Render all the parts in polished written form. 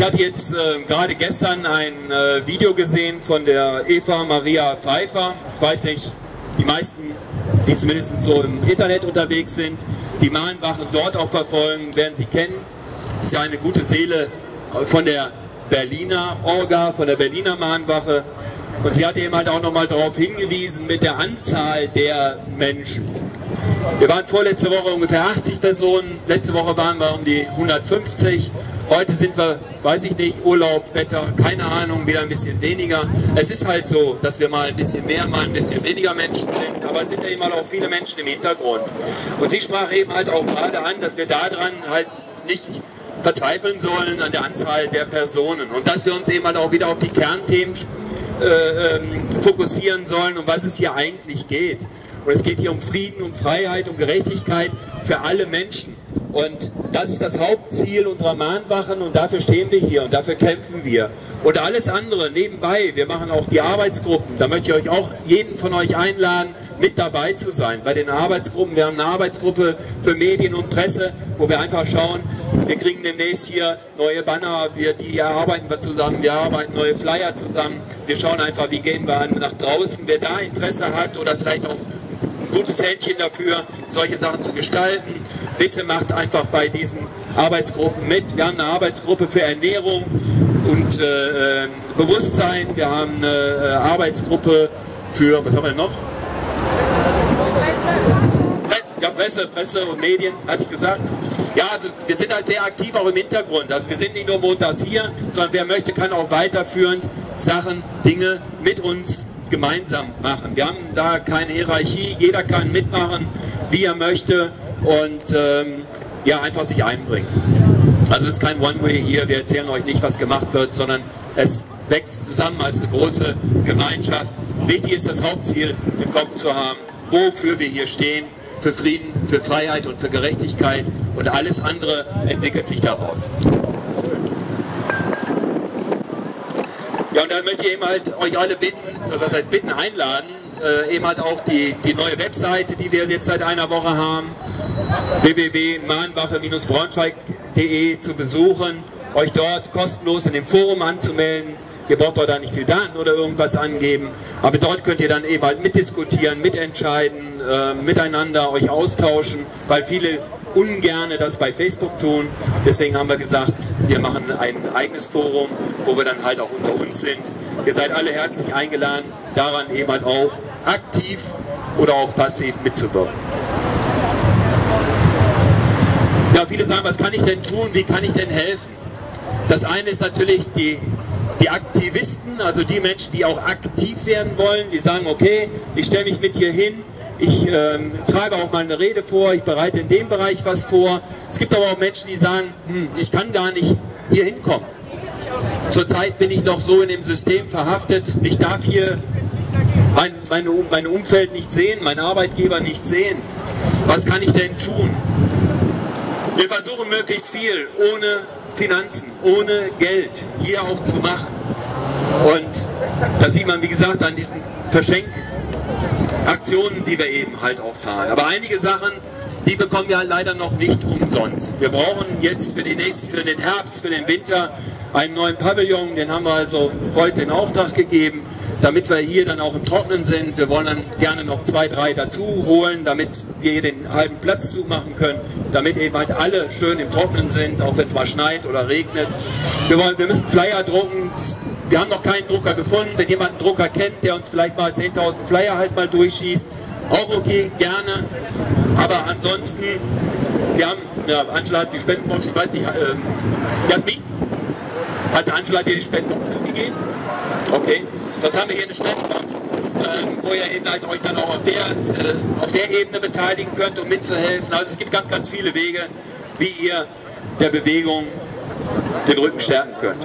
hatte jetzt gerade gestern ein Video gesehen von der Eva Maria Pfeiffer. Ich weiß nicht, die meisten, die zumindest so im Internet unterwegs sind, die Mahnwachen dort auch verfolgen, werden sie kennen. Das ist ja eine gute Seele von der Berliner Orga, von der Berliner Mahnwache. Und sie hat eben halt auch nochmal darauf hingewiesen mit der Anzahl der Menschen. Wir waren vorletzte Woche ungefähr 80 Personen, letzte Woche waren wir um die 150. Heute sind wir, weiß ich nicht, Urlaub, Wetter, keine Ahnung, wieder ein bisschen weniger. Es ist halt so, dass wir mal ein bisschen mehr, mal ein bisschen weniger Menschen sind, aber es sind ja eben auch viele Menschen im Hintergrund. Und sie sprach eben halt auch gerade an, dass wir daran halt nicht verzweifeln sollen an der Anzahl der Personen und dass wir uns eben halt auch wieder auf die Kernthemen fokussieren sollen, um was es hier eigentlich geht. Und es geht hier um Frieden, um Freiheit, um Gerechtigkeit für alle Menschen. Und das ist das Hauptziel unserer Mahnwachen und dafür stehen wir hier und dafür kämpfen wir. Und alles andere nebenbei, wir machen auch die Arbeitsgruppen, da möchte ich euch auch jeden von euch einladen, mit dabei zu sein. Bei den Arbeitsgruppen, wir haben eine Arbeitsgruppe für Medien und Presse, wo wir einfach schauen, wir kriegen demnächst hier neue Banner, die erarbeiten wir zusammen, wir arbeiten neue Flyer zusammen, wir schauen einfach, wie gehen wir nach draußen, wer da Interesse hat oder vielleicht auch ein gutes Händchen dafür, solche Sachen zu gestalten. Bitte macht einfach bei diesen Arbeitsgruppen mit. Wir haben eine Arbeitsgruppe für Ernährung und Bewusstsein. Wir haben eine Arbeitsgruppe für, was haben wir denn noch? Ja, Presse und Medien, hatte ich gesagt. Ja, also wir sind halt sehr aktiv auch im Hintergrund. Also wir sind nicht nur montags hier, sondern wer möchte, kann auch weiterführend Sachen, Dinge mit uns gemeinsam machen. Wir haben da keine Hierarchie, jeder kann mitmachen, wie er möchte und ja, einfach sich einbringen. Also es ist kein One-Way hier, wir erzählen euch nicht, was gemacht wird, sondern es wächst zusammen als eine große Gemeinschaft. Wichtig ist, das Hauptziel im Kopf zu haben, wofür wir hier stehen, für Frieden, für Freiheit und für Gerechtigkeit und alles andere entwickelt sich daraus. Ja, und dann möchte ich eben halt euch alle bitten, was heißt bitten, einladen, eben halt auch die neue Webseite, die wir jetzt seit einer Woche haben, www.mahnwache-braunschweig.de zu besuchen, euch dort kostenlos in dem Forum anzumelden. Ihr braucht dort da nicht viel Daten oder irgendwas angeben, aber dort könnt ihr dann eben halt mitdiskutieren, mitentscheiden, miteinander euch austauschen, weil viele ungerne das bei Facebook tun. Deswegen haben wir gesagt, wir machen ein eigenes Forum, wo wir dann halt auch unter uns sind. Ihr seid alle herzlich eingeladen, daran eben halt auch aktiv oder auch passiv mitzuwirken. Ja, viele sagen, was kann ich denn tun, wie kann ich denn helfen? Das eine ist natürlich die Aktivisten, also die Menschen, die auch aktiv werden wollen, die sagen, okay, ich stelle mich mit hier hin, ich trage auch mal eine Rede vor, ich bereite in dem Bereich was vor. Es gibt aber auch Menschen, die sagen, ich kann gar nicht hier hinkommen. Zurzeit bin ich noch so in dem System verhaftet, ich darf hier mein Umfeld nicht sehen, mein Arbeitgeber nicht sehen. Was kann ich denn tun? Wir versuchen möglichst viel ohne Finanzen, ohne Geld hier auch zu machen. Und das sieht man, wie gesagt, an diesen Verschenkaktionen, die wir eben halt auch fahren. Aber einige Sachen, die bekommen wir halt leider noch nicht umsonst. Wir brauchen jetzt für den Herbst, für den Winter einen neuen Pavillon, den haben wir also heute in Auftrag gegeben, damit wir hier dann auch im Trocknen sind. Wir wollen dann gerne noch 2, 3 dazu holen, damit wir hier den halben Platz zumachen können, damit eben halt alle schön im Trocknen sind, auch wenn es mal schneit oder regnet. Wir müssen Flyer drucken. Wir haben noch keinen Drucker gefunden. Wenn jemand einen Drucker kennt, der uns vielleicht mal 10.000 Flyer halt mal durchschießt, auch okay, gerne. Aber ansonsten, wir haben, ja, Angela hat die Spendenbox, ich weiß nicht, Jasmin, hat Angela dir die Spendenbox gegeben? Okay. Sonst haben wir hier eine Spendenbox, wo ihr eben halt euch dann auch auf der Ebene beteiligen könnt, um mitzuhelfen. Also es gibt ganz, ganz viele Wege, wie ihr der Bewegung den Rücken stärken könnt.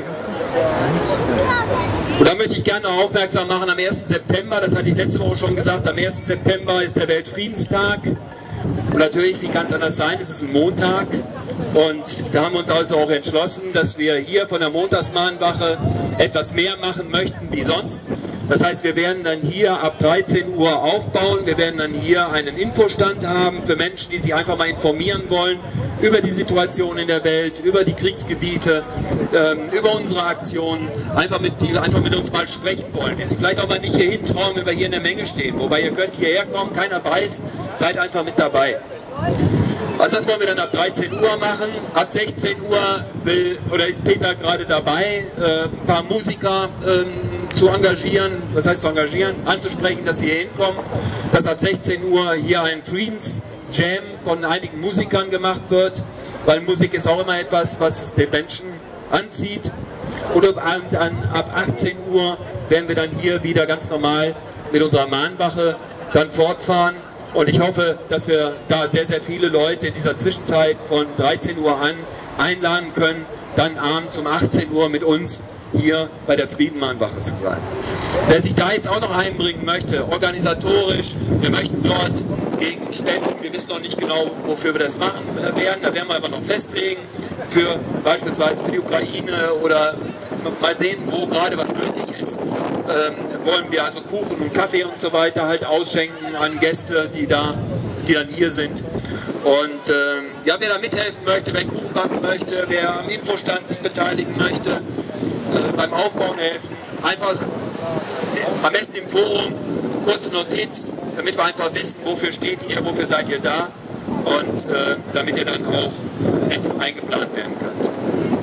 Und da möchte ich gerne aufmerksam machen, am 1. September, das hatte ich letzte Woche schon gesagt, am 1. September ist der Weltfriedenstag. Und natürlich, wie kann es anders sein, es ist ein Montag. Und da haben wir uns also auch entschlossen, dass wir hier von der Montagsmahnwache etwas mehr machen möchten wie sonst. Das heißt, wir werden dann hier ab 13 Uhr aufbauen. Wir werden dann hier einen Infostand haben für Menschen, die sich einfach mal informieren wollen über die Situation in der Welt, über die Kriegsgebiete, über unsere Aktionen, die einfach mit uns mal sprechen wollen, die sich vielleicht auch mal nicht hier hintrauen, wenn wir hier in der Menge stehen. Wobei ihr könnt hierher kommen, keiner weiß, seid einfach mit dabei. Also das wollen wir dann ab 13 Uhr machen. Ab 16 Uhr ist Peter gerade dabei, ein paar Musiker zu engagieren, was heißt zu engagieren, anzusprechen, dass sie hier hinkommen, dass ab 16 Uhr hier ein Friedensjam von einigen Musikern gemacht wird, weil Musik ist auch immer etwas, was den Menschen anzieht. Und ab 18 Uhr werden wir dann hier wieder ganz normal mit unserer Mahnwache dann fortfahren. Und ich hoffe, dass wir da sehr, sehr viele Leute in dieser Zwischenzeit von 13 Uhr an einladen können, dann abends um 18 Uhr mit uns hier bei der Friedenmahnwache zu sein. Wer sich da jetzt auch noch einbringen möchte, organisatorisch, wir möchten dort gegen spenden, wir wissen noch nicht genau, wofür wir das machen werden, da werden wir aber noch festlegen, für beispielsweise für die Ukraine oder mal sehen, wo gerade was nötig ist. Wollen wir also Kuchen und Kaffee und so weiter halt ausschenken an Gäste, die dann hier sind. Und ja, wer da mithelfen möchte, wer Kuchen backen möchte, wer am Infostand sich beteiligen möchte, beim Aufbauen helfen, einfach am besten im Forum, kurze Notiz, damit wir einfach wissen, wofür steht ihr, wofür seid ihr da und damit ihr dann auch mit eingeplant werden könnt.